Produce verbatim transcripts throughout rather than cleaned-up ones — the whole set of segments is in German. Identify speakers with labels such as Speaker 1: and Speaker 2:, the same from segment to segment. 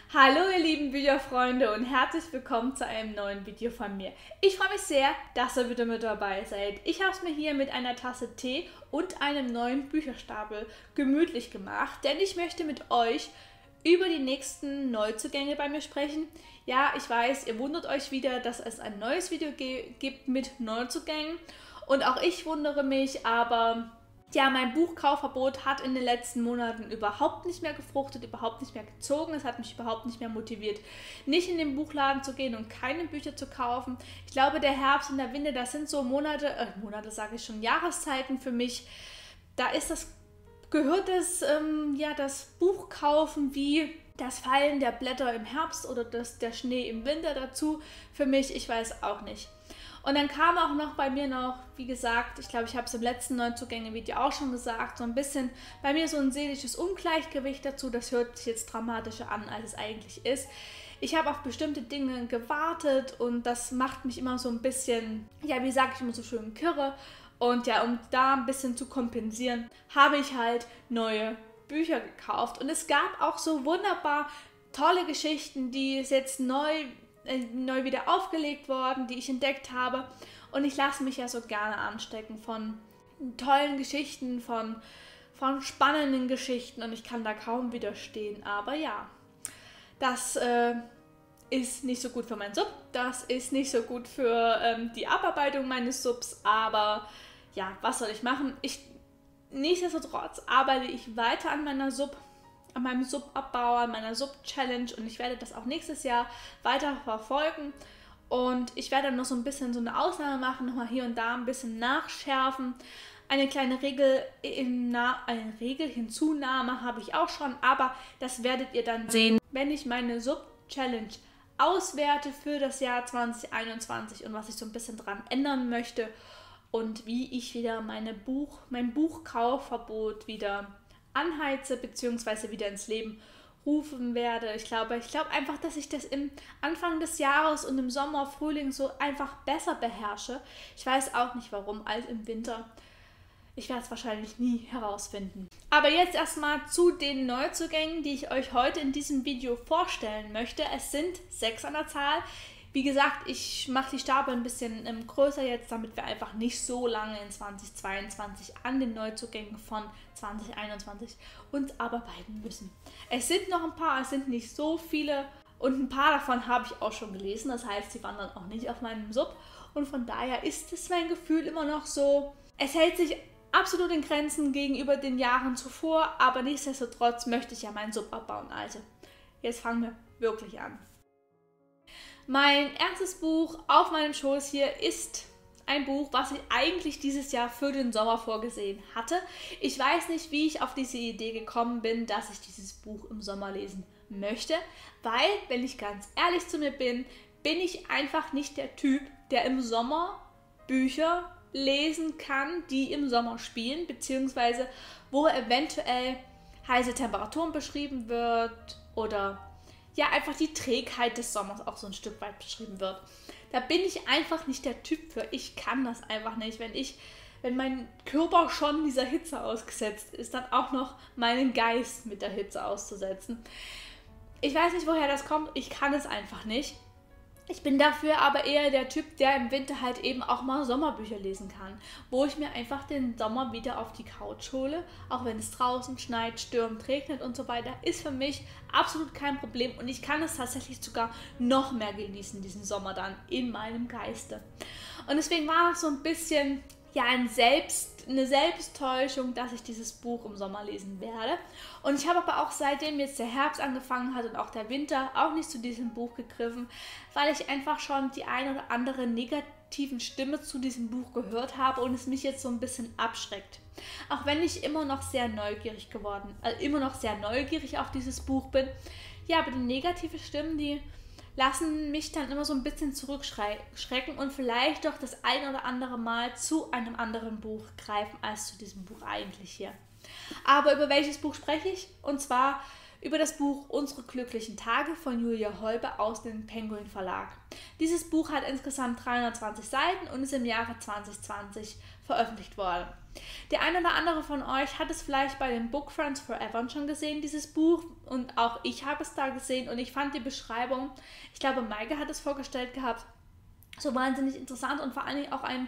Speaker 1: Hallo ihr lieben Bücherfreunde und herzlich willkommen zu einem neuen Video von mir. Ich freue mich sehr, dass ihr wieder mit dabei seid. Ich habe es mir hier mit einer Tasse Tee und einem neuen Bücherstapel gemütlich gemacht, denn ich möchte mit euch über die nächsten Neuzugänge bei mir sprechen. Ja, ich weiß, ihr wundert euch wieder, dass es ein neues Video gibt mit Neuzugängen und auch ich wundere mich, aber ja, mein Buchkaufverbot hat in den letzten Monaten überhaupt nicht mehr gefruchtet, überhaupt nicht mehr gezogen. Es hat mich überhaupt nicht mehr motiviert, nicht in den Buchladen zu gehen und keine Bücher zu kaufen. Ich glaube, der Herbst und der Winter, das sind so Monate, äh, Monate sage ich schon, Jahreszeiten für mich. Da ist das, gehört das, ähm, ja, das Buchkaufen wie das Fallen der Blätter im Herbst oder das, der Schnee im Winter dazu für mich. Ich weiß auch nicht. Und dann kam auch noch bei mir noch, wie gesagt, ich glaube, ich habe es im letzten Neuzugänge-Video auch schon gesagt, so ein bisschen bei mir so ein seelisches Ungleichgewicht dazu. Das hört sich jetzt dramatischer an, als es eigentlich ist. Ich habe auf bestimmte Dinge gewartet und das macht mich immer so ein bisschen, ja, wie sage ich immer so schön, kirre. Und ja, um da ein bisschen zu kompensieren, habe ich halt neue Bücher gekauft. Und es gab auch so wunderbar tolle Geschichten, die es jetzt neu neu wieder aufgelegt worden, die ich entdeckt habe. Und ich lasse mich ja so gerne anstecken von tollen Geschichten, von, von spannenden Geschichten und ich kann da kaum widerstehen. Aber ja, das äh, ist nicht so gut für meinen Sub, das ist nicht so gut für ähm, die Abarbeitung meines Subs, aber ja, was soll ich machen? Ich, nichtsdestotrotz arbeite ich weiter an meiner Sub, an meinem Subabbau, an meiner Sub-Challenge und ich werde das auch nächstes Jahr weiter verfolgen und ich werde noch so ein bisschen so eine Ausnahme machen, nochmal hier und da ein bisschen nachschärfen. Eine kleine Regel, in eine Regel-Hinzunahme habe ich auch schon, aber das werdet ihr dann sehen, wenn ich meine Sub-Challenge auswerte für das Jahr zwanzig einundzwanzig und was ich so ein bisschen dran ändern möchte und wie ich wieder meine Buch, mein Buchkaufverbot wieder anheize bzw. wieder ins Leben rufen werde. Ich glaube, ich glaube einfach, dass ich das im Anfang des Jahres und im Sommer, Frühling so einfach besser beherrsche. Ich weiß auch nicht warum, als im Winter. Ich werde es wahrscheinlich nie herausfinden. Aber jetzt erstmal zu den Neuzugängen, die ich euch heute in diesem Video vorstellen möchte. Es sind sechs an der Zahl. Wie gesagt, ich mache die Stapel ein bisschen ähm, größer jetzt, damit wir einfach nicht so lange in zwanzig zweiundzwanzig an den Neuzugängen von zwanzig einundzwanzig uns abarbeiten müssen. Es sind noch ein paar, es sind nicht so viele und ein paar davon habe ich auch schon gelesen. Das heißt, sie wandern auch nicht auf meinem Sub und von daher ist es mein Gefühl immer noch so, es hält sich absolut in Grenzen gegenüber den Jahren zuvor, aber nichtsdestotrotz möchte ich ja meinen Sub abbauen. Also, jetzt fangen wir wirklich an. Mein erstes Buch auf meinem Schoß hier ist ein Buch, was ich eigentlich dieses Jahr für den Sommer vorgesehen hatte. Ich weiß nicht, wie ich auf diese Idee gekommen bin, dass ich dieses Buch im Sommer lesen möchte, weil, wenn ich ganz ehrlich zu mir bin, bin ich einfach nicht der Typ, der im Sommer Bücher lesen kann, die im Sommer spielen, beziehungsweise wo eventuell heiße Temperaturen beschrieben wird oder ja, einfach die Trägheit des Sommers auch so ein Stück weit beschrieben wird. Da bin ich einfach nicht der Typ für. Ich kann das einfach nicht. Wenn ich, wenn mein Körper schon dieser Hitze ausgesetzt ist, dann auch noch meinen Geist mit der Hitze auszusetzen. Ich weiß nicht, woher das kommt. Ich kann es einfach nicht. Ich bin dafür aber eher der Typ, der im Winter halt eben auch mal Sommerbücher lesen kann, wo ich mir einfach den Sommer wieder auf die Couch hole, auch wenn es draußen schneit, stürmt, regnet und so weiter, ist für mich absolut kein Problem und ich kann es tatsächlich sogar noch mehr genießen, diesen Sommer dann in meinem Geiste. Und deswegen war es so ein bisschen ja ein Selbst, eine Selbsttäuschung, dass ich dieses Buch im Sommer lesen werde. Und ich habe aber auch seitdem jetzt der Herbst angefangen hat und auch der Winter auch nicht zu diesem Buch gegriffen, weil ich einfach schon die ein oder andere negativen Stimme zu diesem Buch gehört habe und es mich jetzt so ein bisschen abschreckt. Auch wenn ich immer noch sehr neugierig geworden, äh, immer noch sehr neugierig auf dieses Buch bin. Ja, aber die negativen Stimmen, die lassen mich dann immer so ein bisschen zurückschrecken und vielleicht doch das ein oder andere Mal zu einem anderen Buch greifen als zu diesem Buch eigentlich hier. Aber über welches Buch spreche ich? Und zwar über das Buch Unsere glücklichen Tage von Julia Holbe aus dem Penguin Verlag. Dieses Buch hat insgesamt dreihundertzwanzig Seiten und ist im Jahre zwanzig zwanzig veröffentlicht worden. Der eine oder andere von euch hat es vielleicht bei den Book Friends Forever schon gesehen, dieses Buch, und auch ich habe es da gesehen und ich fand die Beschreibung, ich glaube Maike hat es vorgestellt gehabt, so wahnsinnig interessant und vor allen Dingen auch ein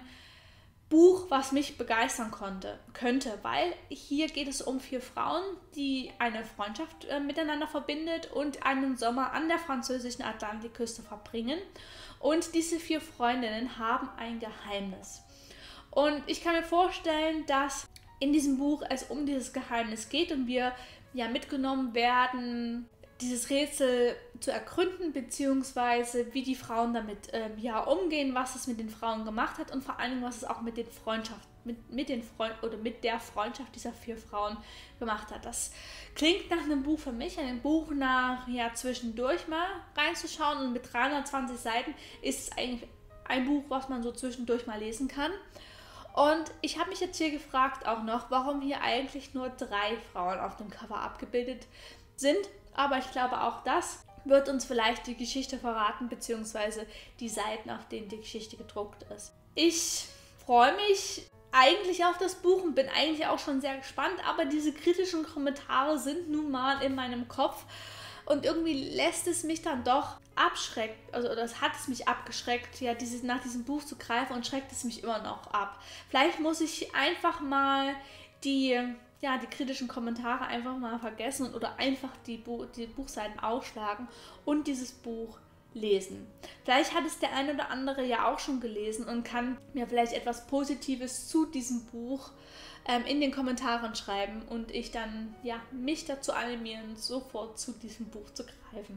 Speaker 1: Buch, was mich begeistern konnte, könnte, weil hier geht es um vier Frauen, die eine Freundschaft äh, miteinander verbindet und einen Sommer an der französischen Atlantikküste verbringen. Und diese vier Freundinnen haben ein Geheimnis. Und ich kann mir vorstellen, dass in diesem Buch es um dieses Geheimnis geht und wir ja mitgenommen werden, dieses Rätsel zu ergründen, beziehungsweise wie die Frauen damit ähm, ja umgehen, was es mit den Frauen gemacht hat und vor allem, was es auch mit den Freundschaften, mit, mit den Freund oder mit der Freundschaft dieser vier Frauen gemacht hat. Das klingt nach einem Buch für mich, einem Buch nach ja zwischendurch mal reinzuschauen, und mit dreihundertzwanzig Seiten ist es eigentlich ein Buch, was man so zwischendurch mal lesen kann. Und ich habe mich jetzt hier gefragt auch noch, warum hier eigentlich nur drei Frauen auf dem Cover abgebildet sind. Aber ich glaube, auch das wird uns vielleicht die Geschichte verraten, beziehungsweise die Seiten, auf denen die Geschichte gedruckt ist. Ich freue mich eigentlich auf das Buch und bin eigentlich auch schon sehr gespannt, aber diese kritischen Kommentare sind nun mal in meinem Kopf und irgendwie lässt es mich dann doch abschreckt, also das hat es mich abgeschreckt, ja, dieses, nach diesem Buch zu greifen, und schreckt es mich immer noch ab. Vielleicht muss ich einfach mal die... ja, die kritischen Kommentare einfach mal vergessen oder einfach die, Bu- die Buchseiten aufschlagen und dieses Buch lesen. Vielleicht hat es der ein oder andere ja auch schon gelesen und kann mir vielleicht etwas Positives zu diesem Buch ähm, in den Kommentaren schreiben und ich dann ja, mich dazu animieren, sofort zu diesem Buch zu greifen.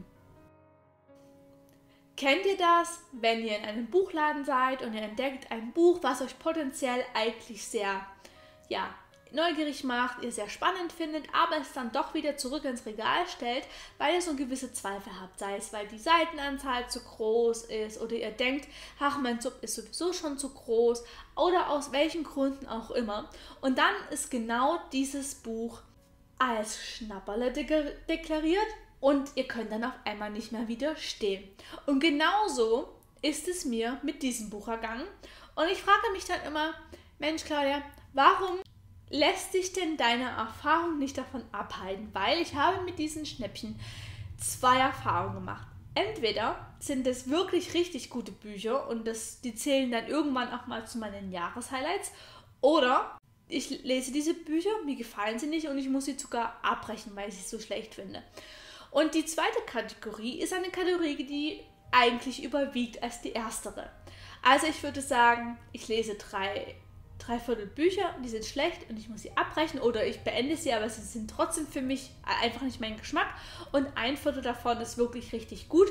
Speaker 1: Kennt ihr das, wenn ihr in einem Buchladen seid und ihr entdeckt ein Buch, was euch potenziell eigentlich sehr, ja, neugierig macht, ihr sehr spannend findet, aber es dann doch wieder zurück ins Regal stellt, weil ihr so gewisse Zweifel habt, sei es, weil die Seitenanzahl zu groß ist oder ihr denkt, ach, mein Sub ist sowieso schon zu groß oder aus welchen Gründen auch immer. Und dann ist genau dieses Buch als Schnapperle de- deklariert und ihr könnt dann auf einmal nicht mehr widerstehen. Und genauso ist es mir mit diesem Buch ergangen. Und ich frage mich dann immer, Mensch Claudia, warum lässt sich denn deine Erfahrung nicht davon abhalten? Weil ich habe mit diesen Schnäppchen zwei Erfahrungen gemacht. Entweder sind es wirklich richtig gute Bücher und das, die zählen dann irgendwann auch mal zu meinen Jahreshighlights, oder ich lese diese Bücher, mir gefallen sie nicht und ich muss sie sogar abbrechen, weil ich sie so schlecht finde. Und die zweite Kategorie ist eine Kategorie, die eigentlich überwiegt als die erstere. Also ich würde sagen, ich lese drei Dreiviertel Bücher, die sind schlecht und ich muss sie abbrechen oder ich beende sie, aber sie sind trotzdem für mich einfach nicht mein Geschmack, und ein Viertel davon ist wirklich richtig gut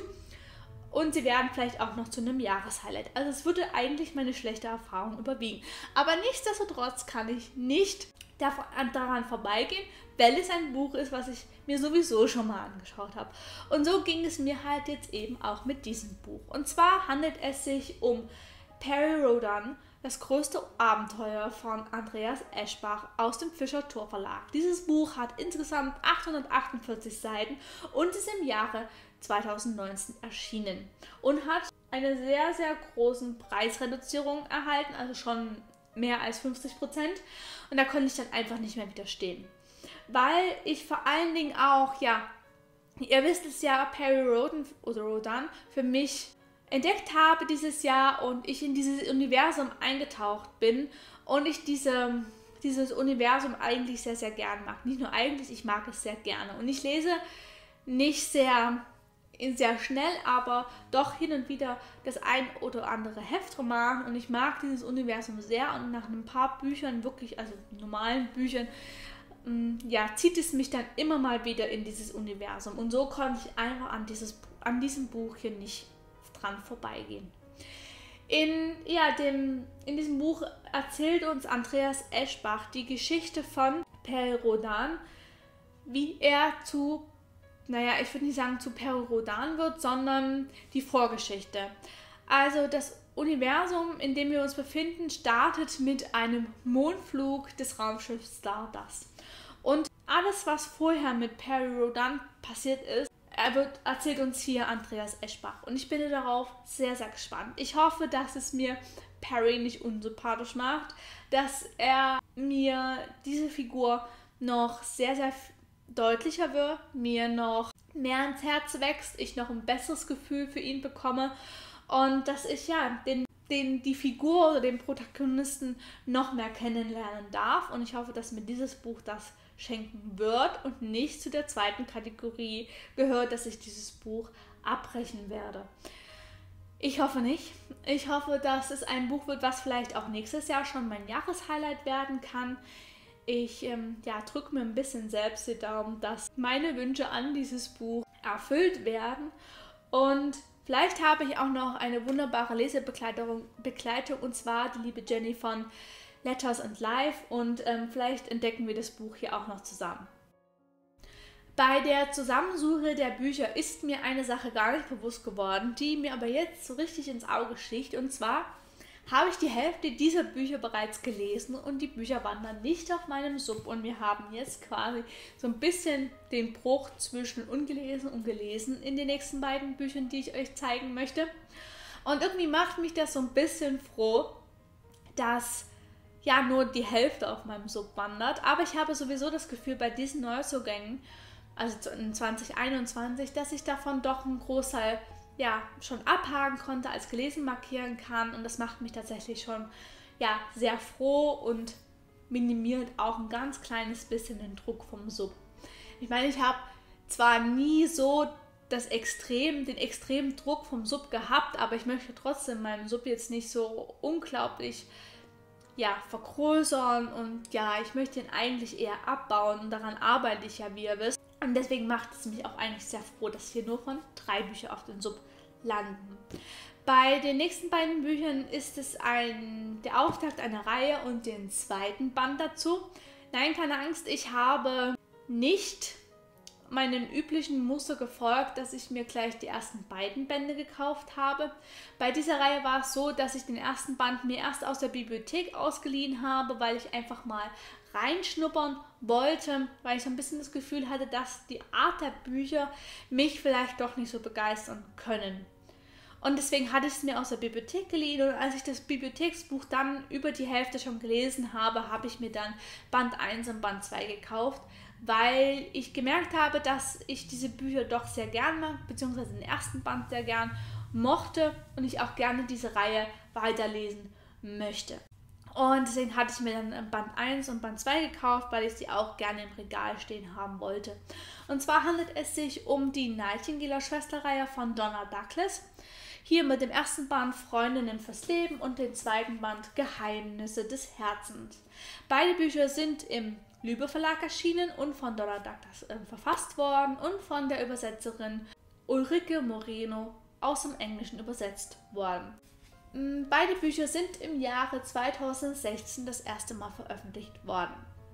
Speaker 1: und sie werden vielleicht auch noch zu einem Jahreshighlight. Also es würde eigentlich meine schlechte Erfahrung überwiegen. Aber nichtsdestotrotz kann ich nicht daran vorbeigehen, weil es ein Buch ist, was ich mir sowieso schon mal angeschaut habe. Und so ging es mir halt jetzt eben auch mit diesem Buch. Und zwar handelt es sich um Perry Rhodan, das größte Abenteuer von Andreas Eschbach aus dem Fischer-Tor Verlag. Dieses Buch hat insgesamt achthundertachtundvierzig Seiten und ist im Jahre zweitausendneunzehn erschienen und hat eine sehr, sehr große Preisreduzierung erhalten, also schon mehr als fünfzig Prozent. Und da konnte ich dann einfach nicht mehr widerstehen. Weil ich vor allen Dingen auch, ja, ihr wisst es ja, Perry Rhodan oder Rhodan für mich entdeckt habe dieses Jahr und ich in dieses Universum eingetaucht bin und ich diese, dieses Universum eigentlich sehr, sehr gern mag. Nicht nur eigentlich, ich mag es sehr gerne. Und ich lese nicht sehr, sehr schnell, aber doch hin und wieder das ein oder andere Heftroman und ich mag dieses Universum sehr und nach ein paar Büchern, wirklich, also normalen Büchern, ja, zieht es mich dann immer mal wieder in dieses Universum und so konnte ich einfach an, dieses, an diesem Buch hier nicht dran vorbeigehen. In, ja, dem, in diesem Buch erzählt uns Andreas Eschbach die Geschichte von Perry Rhodan, wie er zu, naja, ich würde nicht sagen zu Perry Rhodan wird, sondern die Vorgeschichte. Also das Universum, in dem wir uns befinden, startet mit einem Mondflug des Raumschiffs Stardust. Und alles, was vorher mit Perry Rhodan passiert ist, er wird, erzählt uns hier Andreas Eschbach. Und ich bin darauf sehr, sehr gespannt. Ich hoffe, dass es mir Perry nicht unsympathisch macht, dass er mir diese Figur noch sehr, sehr deutlicher wird, mir noch mehr ans Herz wächst, ich noch ein besseres Gefühl für ihn bekomme und dass ich ja den, den, die Figur oder den Protagonisten noch mehr kennenlernen darf. Und ich hoffe, dass mir dieses Buch das schenken wird und nicht zu der zweiten Kategorie gehört, dass ich dieses Buch abbrechen werde. Ich hoffe nicht. Ich hoffe, dass es ein Buch wird, was vielleicht auch nächstes Jahr schon mein Jahreshighlight werden kann. Ich ähm, ja, drücke mir ein bisschen selbst die Daumen, dass meine Wünsche an dieses Buch erfüllt werden. Und vielleicht habe ich auch noch eine wunderbare Lesebegleitung, Begleitung, und zwar die liebe Jenny von Letters and Life. Und ähm, vielleicht entdecken wir das Buch hier auch noch zusammen. Bei der Zusammensuche der Bücher ist mir eine Sache gar nicht bewusst geworden, die mir aber jetzt so richtig ins Auge sticht. Und zwar habe ich die Hälfte dieser Bücher bereits gelesen und die Bücher wandern nicht auf meinem Sub. Und wir haben jetzt quasi so ein bisschen den Bruch zwischen ungelesen und gelesen in den nächsten beiden Büchern, die ich euch zeigen möchte. Und irgendwie macht mich das so ein bisschen froh, dass ja nur die Hälfte auf meinem Sub wandert. Aber ich habe sowieso das Gefühl, bei diesen Neuzugängen, also in zwanzig einundzwanzig, dass ich davon doch einen Großteil ja, schon abhaken konnte, als gelesen markieren kann, und das macht mich tatsächlich schon ja, sehr froh und minimiert auch ein ganz kleines bisschen den Druck vom Sub. Ich meine, ich habe zwar nie so das Extrem, den extremen Druck vom Sub gehabt, aber ich möchte trotzdem meinen Sub jetzt nicht so unglaublich ja, vergrößern, und ja, ich möchte ihn eigentlich eher abbauen, und daran arbeite ich ja, wie ihr wisst. Und deswegen macht es mich auch eigentlich sehr froh, dass hier nur von drei Büchern auf den Sub landen. Bei den nächsten beiden Büchern ist es ein, der Auftakt einer Reihe und den zweiten Band dazu. Nein, keine Angst, ich habe nicht meinem üblichen Muster gefolgt, dass ich mir gleich die ersten beiden Bände gekauft habe. Bei dieser Reihe war es so, dass ich den ersten Band mir erst aus der Bibliothek ausgeliehen habe, weil ich einfach mal reinschnuppern wollte, weil ich so ein bisschen das Gefühl hatte, dass die Art der Bücher mich vielleicht doch nicht so begeistern können. Und deswegen hatte ich es mir aus der Bibliothek geliehen, und als ich das Bibliotheksbuch dann über die Hälfte schon gelesen habe, habe ich mir dann Band eins und Band zwei gekauft, weil ich gemerkt habe, dass ich diese Bücher doch sehr gern mag, beziehungsweise den ersten Band sehr gern mochte und ich auch gerne diese Reihe weiterlesen möchte. Und deswegen hatte ich mir dann Band eins und Band zwei gekauft, weil ich sie auch gerne im Regal stehen haben wollte. Und zwar handelt es sich um die Nightingale-Schwesterreihe von Donna Douglas. Hier mit dem ersten Band Freundinnen fürs Leben und dem zweiten Band Geheimnisse des Herzens. Beide Bücher sind im Lübbe Verlag erschienen und von Donna Douglas äh, verfasst worden und von der Übersetzerin Ulrike Moreno aus dem Englischen übersetzt worden. Beide Bücher sind im Jahre zweitausendsechzehn das erste Mal veröffentlicht worden.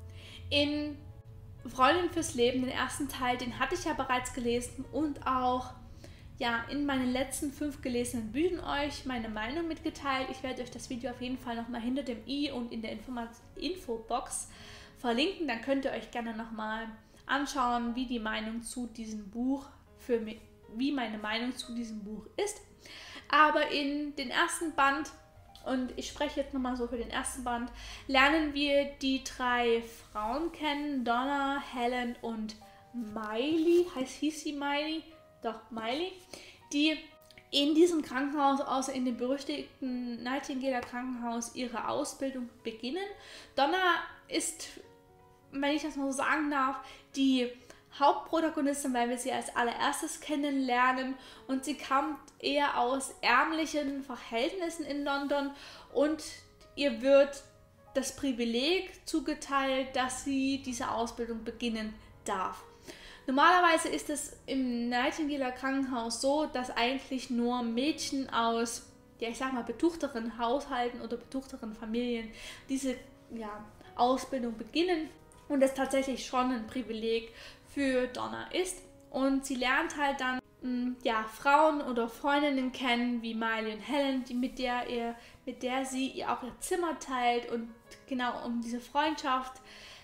Speaker 1: In Freundin fürs Leben, den ersten Teil, den hatte ich ja bereits gelesen und auch ja, in meinen letzten fünf gelesenen Büchern euch meine Meinung mitgeteilt. Ich werde euch das Video auf jeden Fall nochmal hinter dem i und in der Informat- Infobox verlinken. Dann könnt ihr euch gerne nochmal anschauen, wie die Meinung zu diesem Buch für mich, wie meine Meinung zu diesem Buch ist. Aber in den ersten Band, und ich spreche jetzt nochmal so für den ersten Band, lernen wir die drei Frauen kennen, Donna, Helen und Miley, heißt hieß sie Miley? Doch, Miley, die in diesem Krankenhaus, außer in dem berüchtigten Nightingale Krankenhaus, ihre Ausbildung beginnen. Donna ist, wenn ich das mal so sagen darf, die Hauptprotagonistin, weil wir sie als allererstes kennenlernen, und sie kommt eher aus ärmlichen Verhältnissen in London und ihr wird das Privileg zugeteilt, dass sie diese Ausbildung beginnen darf. Normalerweise ist es im Nightingale Krankenhaus so, dass eigentlich nur Mädchen aus, ja ich sag mal, betuchteren Haushalten oder betuchteren Familien diese ja, Ausbildung beginnen, und das tatsächlich schon ein Privileg für Donna ist. Und sie lernt halt dann mh, ja, Frauen oder Freundinnen kennen, wie Miley und Helen, die mit der, ihr, mit der sie ihr auch ihr Zimmer teilt. Und genau um diese Freundschaft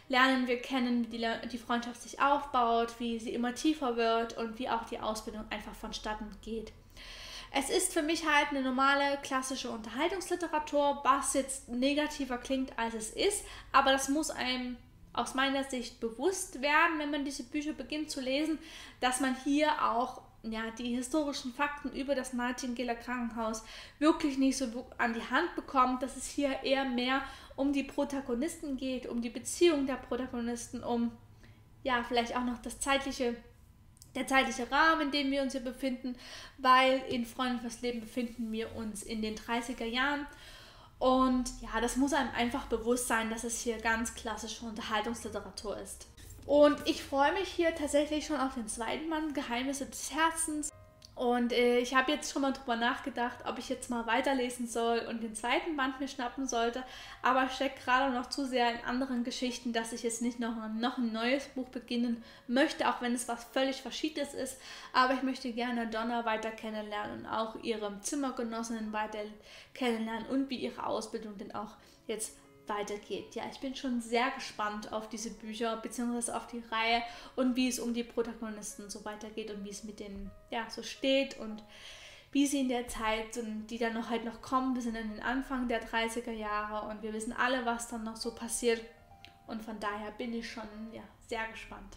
Speaker 1: lernen wir kennen, wie die, die Freundschaft sich aufbaut, wie sie immer tiefer wird und wie auch die Ausbildung einfach vonstatten geht. Es ist für mich halt eine normale klassische Unterhaltungsliteratur, was jetzt negativer klingt, als es ist, aber das muss einem aus meiner Sicht bewusst werden, wenn man diese Bücher beginnt zu lesen, dass man hier auch ja, die historischen Fakten über das Nightingale Krankenhaus wirklich nicht so an die Hand bekommt, dass es hier eher mehr um die Protagonisten geht, um die Beziehung der Protagonisten, um ja, vielleicht auch noch das zeitliche, der zeitliche Rahmen, in dem wir uns hier befinden, weil in Freunde fürs Leben befinden wir uns in den dreißiger Jahren. Und ja, das muss einem einfach bewusst sein, dass es hier ganz klassische Unterhaltungsliteratur ist. Und ich freue mich hier tatsächlich schon auf den zweiten Band, Geheimnisse des Herzens. Und äh, ich habe jetzt schon mal drüber nachgedacht, ob ich jetzt mal weiterlesen soll und den zweiten Band mir schnappen sollte. Aber ich stecke gerade noch zu sehr in anderen Geschichten, dass ich jetzt nicht noch, noch ein neues Buch beginnen möchte, auch wenn es was völlig Verschiedenes ist. Aber ich möchte gerne Donna weiter kennenlernen und auch ihre Zimmergenossinnen weiter kennenlernen und wie ihre Ausbildung denn auch jetzt weitergeht. Ja, ich bin schon sehr gespannt auf diese Bücher bzw. auf die Reihe und wie es um die Protagonisten so weitergeht und wie es mit denen ja so steht und wie sie in der Zeit, die dann noch halt noch kommen, wir sind an den Anfang der dreißiger Jahre und wir wissen alle, was dann noch so passiert und von daher bin ich schon ja sehr gespannt.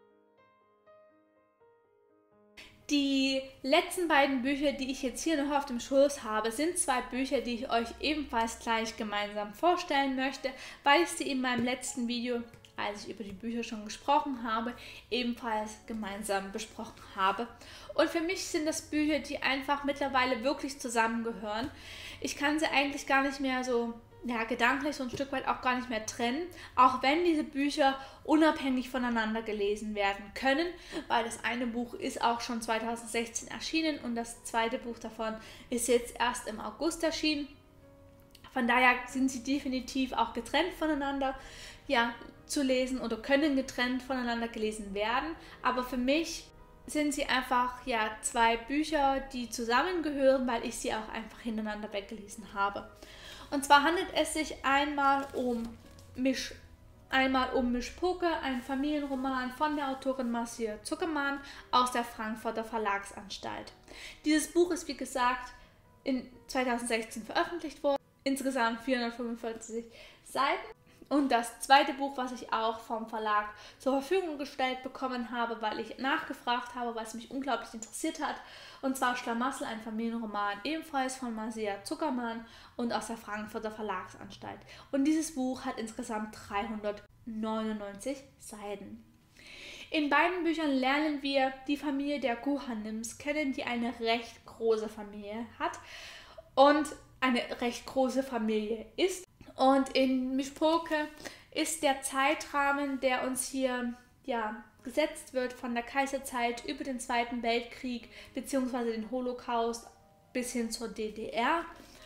Speaker 1: Die letzten beiden Bücher, die ich jetzt hier noch auf dem Schoß habe, sind zwei Bücher, die ich euch ebenfalls gleich gemeinsam vorstellen möchte, weil ich sie in meinem letzten Video, als ich über die Bücher schon gesprochen habe, ebenfalls gemeinsam besprochen habe. Und für mich sind das Bücher, die einfach mittlerweile wirklich zusammengehören. Ich kann sie eigentlich gar nicht mehr so ja, gedanklich so ein Stück weit auch gar nicht mehr trennen, auch wenn diese Bücher unabhängig voneinander gelesen werden können, weil das eine Buch ist auch schon zweitausendsechzehn erschienen und das zweite Buch davon ist jetzt erst im August erschienen. Von daher sind sie definitiv auch getrennt voneinander ja, zu lesen oder können getrennt voneinander gelesen werden, aber für mich sind sie einfach ja, zwei Bücher, die zusammengehören, weil ich sie auch einfach hintereinander weggelesen habe. Und zwar handelt es sich einmal um Misch, einmal um Mischpoke, ein Familienroman von der Autorin Marcia Zuckermann aus der Frankfurter Verlagsanstalt. Dieses Buch ist wie gesagt in zweitausendsechzehn veröffentlicht worden, insgesamt vierhundertfünfundvierzig Seiten. Und das zweite Buch, was ich auch vom Verlag zur Verfügung gestellt bekommen habe, weil ich nachgefragt habe, was mich unglaublich interessiert hat. Und zwar Schlamassel, ein Familienroman, ebenfalls von Marcia Zuckermann und aus der Frankfurter Verlagsanstalt. Und dieses Buch hat insgesamt dreihundertneunundneunzig Seiten. In beiden Büchern lernen wir die Familie der Guhanims kennen, die eine recht große Familie hat und eine recht große Familie ist. Und in Mischpoke ist der Zeitrahmen, der uns hier ja, gesetzt wird, von der Kaiserzeit über den Zweiten Weltkrieg bzw. den Holocaust bis hin zur D D R.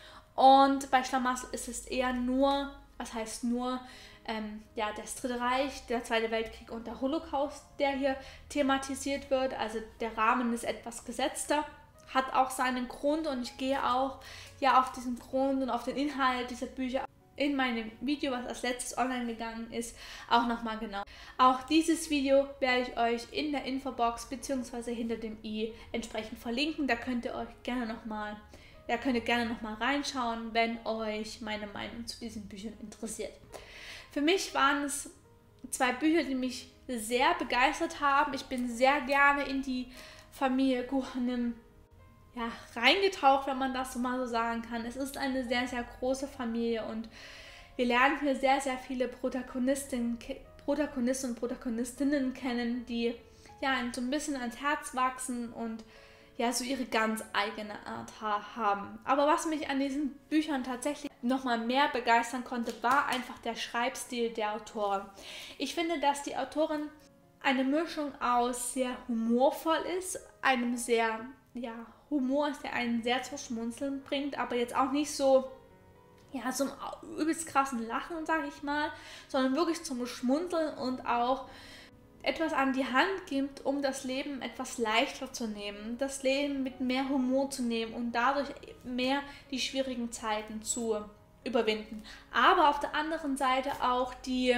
Speaker 1: Und bei Schlamassel ist es eher nur, was heißt nur, ähm, ja, das Dritte Reich, der Zweite Weltkrieg und der Holocaust, der hier thematisiert wird. Also der Rahmen ist etwas gesetzter, hat auch seinen Grund und ich gehe auch ja auf diesen Grund und auf den Inhalt dieser Bücher in meinem Video, was als letztes online gegangen ist, auch nochmal genau. Auch dieses Video werde ich euch in der Infobox bzw. hinter dem i entsprechend verlinken. Da könnt ihr euch gerne nochmal, da könnt ihr gerne nochmal reinschauen, wenn euch meine Meinung zu diesen Büchern interessiert. Für mich waren es zwei Bücher, die mich sehr begeistert haben. Ich bin sehr gerne in die Familie Guhanim ja, reingetaucht, wenn man das so mal so sagen kann. Es ist eine sehr, sehr große Familie und wir lernen hier sehr, sehr viele Protagonistinnen, Protagonisten und Protagonistinnen kennen, die ja so ein bisschen ans Herz wachsen und ja so ihre ganz eigene Art haben. Aber was mich an diesen Büchern tatsächlich nochmal mehr begeistern konnte, war einfach der Schreibstil der Autorin. Ich finde, dass die Autorin eine Mischung aus sehr humorvoll ist, einem sehr ja, Humor ist, der einen sehr zum Schmunzeln bringt, aber jetzt auch nicht so, ja, zum übelst krassen Lachen, sage ich mal, sondern wirklich zum Schmunzeln und auch etwas an die Hand gibt, um das Leben etwas leichter zu nehmen, das Leben mit mehr Humor zu nehmen und dadurch mehr die schwierigen Zeiten zu überwinden. Aber auf der anderen Seite auch die,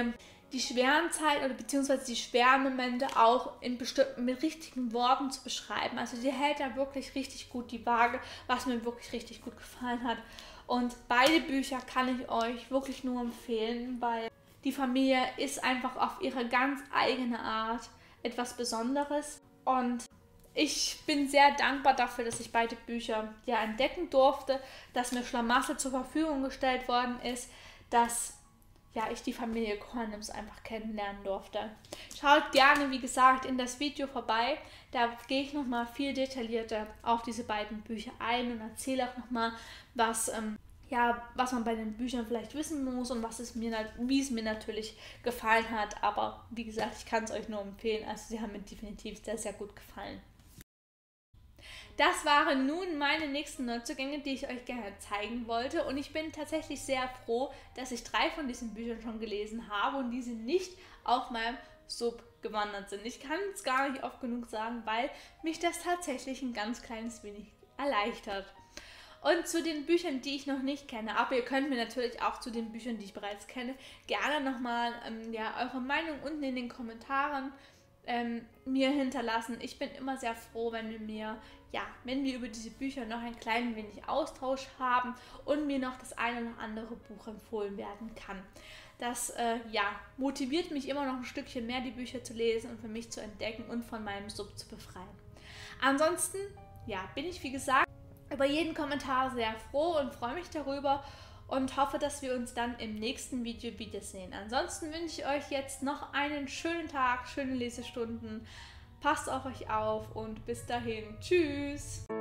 Speaker 1: die schweren Zeiten oder beziehungsweise die schweren Momente auch in bestimmten, mit richtigen Worten zu beschreiben. Also die hält da wirklich richtig gut die Waage, was mir wirklich richtig gut gefallen hat. Und beide Bücher kann ich euch wirklich nur empfehlen, weil die Familie ist einfach auf ihre ganz eigene Art etwas Besonderes. Und ich bin sehr dankbar dafür, dass ich beide Bücher ja entdecken durfte, dass mir Schlamassel zur Verfügung gestellt worden ist, dass ja, ich die Familie Cornams einfach kennenlernen durfte. Schaut gerne, wie gesagt, in das Video vorbei. Da gehe ich nochmal viel detaillierter auf diese beiden Bücher ein und erzähle auch nochmal, was, ähm, ja, was man bei den Büchern vielleicht wissen muss und was es mir, wie es mir natürlich gefallen hat. Aber wie gesagt, ich kann es euch nur empfehlen. Also sie haben mir definitiv sehr, sehr gut gefallen. Das waren nun meine nächsten Neuzugänge, die ich euch gerne zeigen wollte. Und ich bin tatsächlich sehr froh, dass ich drei von diesen Büchern schon gelesen habe und diese nicht auf meinem Sub gewandert sind. Ich kann es gar nicht oft genug sagen, weil mich das tatsächlich ein ganz kleines wenig erleichtert. Und zu den Büchern, die ich noch nicht kenne, aber ihr könnt mir natürlich auch zu den Büchern, die ich bereits kenne, gerne nochmal ähm, ja, eure Meinung unten in den Kommentaren ähm, mir hinterlassen. Ich bin immer sehr froh, wenn wir mir, ja, wenn wir über diese Bücher noch ein klein wenig Austausch haben und mir noch das eine oder andere Buch empfohlen werden kann. Das äh, ja, motiviert mich immer noch ein Stückchen mehr, die Bücher zu lesen und für mich zu entdecken und von meinem Sub zu befreien. Ansonsten, ja, bin ich wie gesagt über jeden Kommentar sehr froh und freue mich darüber und hoffe, dass wir uns dann im nächsten Video wiedersehen. Ansonsten wünsche ich euch jetzt noch einen schönen Tag, schöne Lesestunden. Passt auf euch auf und bis dahin. Tschüss!